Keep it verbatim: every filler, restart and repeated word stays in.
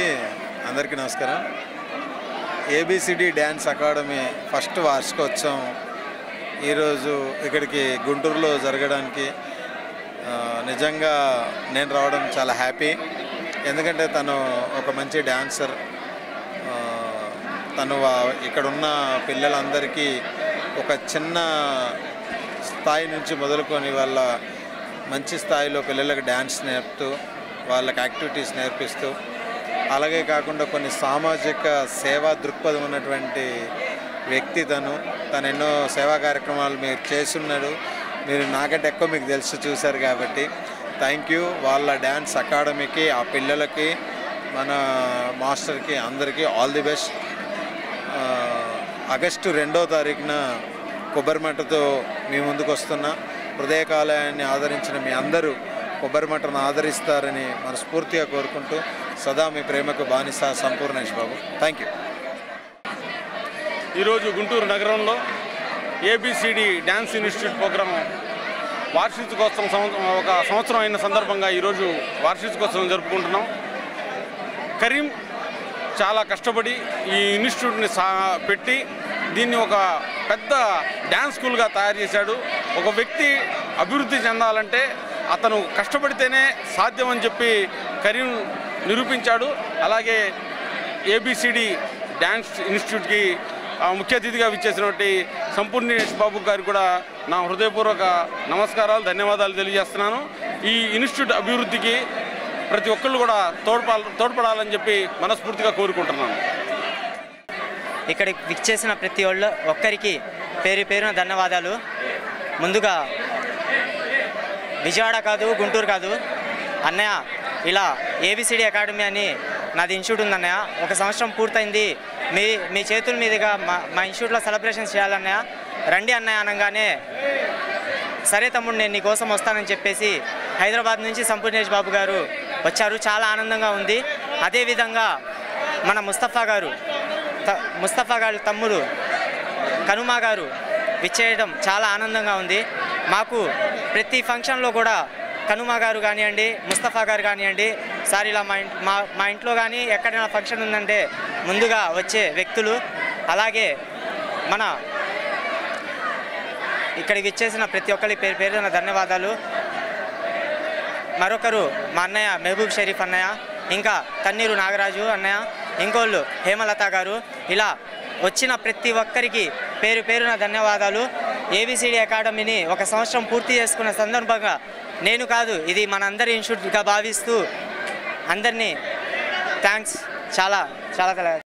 అందరికీ నమస్కారం. A B C D dance academy first వార్షికోత్సవం ఈరోజు ఇక్కడికి గుంటూరులో జరగడానికి నిజంగా నేను రావడం చాలా హ్యాపీ. ఎందుకంటే తను ఒక మంచి డ్యాన్సర్. తను ఇక్కడున్న పిల్లలందరికీ ఒక చిన్న స్థాయి నుంచి మొదలుకొని వాళ్ళ మంచి స్థాయిలో పిల్లలకు డ్యాన్స్ నేర్పుతూ వాళ్ళకి యాక్టివిటీస్ నేర్పిస్తూ, అలాగే కాకుండా కొన్ని సామాజిక సేవా దృక్పథం ఉన్నటువంటి వ్యక్తి తను. తను ఎన్నో సేవా కార్యక్రమాలు మీరు చేస్తున్నాడు. మీరు నాకంటే ఎక్కువ మీకు తెలుసు, చూశారు కాబట్టి థ్యాంక్ యూ. వాళ్ళ డ్యాన్స్ అకాడమీకి, ఆ పిల్లలకి, మన మాస్టర్కి అందరికీ ఆల్ ది బెస్ట్. ఆగస్టు రెండో తారీఖున కొబ్బరిమట్టతో మీ ముందుకు వస్తున్నా. హృదయకాలయాన్ని ఆదరించిన మీ అందరూ కొబ్బరిమట్టను ఆదరిస్తారని మనస్ఫూర్తిగా కోరుకుంటూ సదా మీ ప్రేమకు బానిస సంపూర్ణేష్ బాబు. Thank you. ఈరోజు గుంటూరు నగరంలో ఏబిసిడి డ్యాన్స్ ఇన్స్టిట్యూట్ ప్రోగ్రాం వార్షికోత్సవం సంవత్సరం ఒక సంవత్సరం అయిన సందర్భంగా ఈరోజు వార్షికోత్సవం జరుపుకుంటున్నాం. కరీం చాలా కష్టపడి ఈ ఇన్స్టిట్యూట్ని సా పెట్టి దీన్ని ఒక పెద్ద డ్యాన్స్ స్కూల్గా తయారు చేశాడు. ఒక వ్యక్తి అభివృద్ధి చెందాలంటే అతను కష్టపడితేనే సాధ్యమని చెప్పి కరీం నిరూపించాడు. అలాగే ఏబిసిడి డ్యాన్స్ ఇన్స్టిట్యూట్కి ముఖ్య అతిథిగా విచ్చేసినటువంటి సంపూర్ణేష్ బాబు గారికి కూడా నా హృదయపూర్వక నమస్కారాలు, ధన్యవాదాలు తెలియజేస్తున్నాను. ఈ ఇన్స్టిట్యూట్ అభివృద్ధికి ప్రతి ఒక్కళ్ళు కూడా తోడ్పా తోడ్పడాలని చెప్పి మనస్ఫూర్తిగా కోరుకుంటున్నాను. ఇక్కడికి విచ్చేసిన ప్రతి ఒళ్ళు ఒక్కరికి పేరు పేరున ధన్యవాదాలు. ముందుగా విజయవాడ కాదు, గుంటూరు కాదు అన్నయ్య, ఇలా ఏబిసిడి అకాడమీ అని నాది ఇన్స్టిట్యూట్ ఉంది అన్నయ్య. ఒక సంవత్సరం పూర్తయింది. మీ మీ చేతుల మీదుగా మా మా ఇన్స్టిట్యూట్లో సెలబ్రేషన్స్ చేయాలన్నయ్య, రండి అన్నయ్య అనగానే సరే తమ్ముడు నేను నీకోసం వస్తానని చెప్పేసి హైదరాబాద్ నుంచి సంపూర్ణేష్ బాబు గారు వచ్చారు. చాలా ఆనందంగా ఉంది. అదేవిధంగా మన ముస్తఫా గారు ముస్తఫా గారి తమ్ముడు కనుమా గారు విచ్చేయడం చాలా ఆనందంగా ఉంది. మాకు ప్రతి ఫంక్షన్లో కూడా కనుమా గారు కానివ్వండి, ముస్తఫా గారు కానివ్వండి, సార్ ఇలా మా మా మా ఇంట్లో కానీ ఎక్కడైనా ఫంక్షన్ ఉందంటే ముందుగా వచ్చే వ్యక్తులు. అలాగే మన ఇక్కడికి ఇచ్చేసిన ప్రతి ఒక్కరికి పేరు పేరున ధన్యవాదాలు. మరొకరు మా అన్నయ్య మెహబూబ్ షరీఫ్ అన్నయ్య, ఇంకా తన్నీరు నాగరాజు అన్నయ్య, ఇంకోళ్ళు హేమలత గారు. ఇలా వచ్చిన ప్రతి ఒక్కరికి పేరు పేరున ధన్యవాదాలు. ఏబిసిడి అకాడమీని ఒక సంవత్సరం పూర్తి చేసుకున్న సందర్భంగా నేను కాదు, ఇది మనందరి ఇన్స్టిట్యూట్గా భావిస్తూ అందరినీ థ్యాంక్స్ చాలా చాలా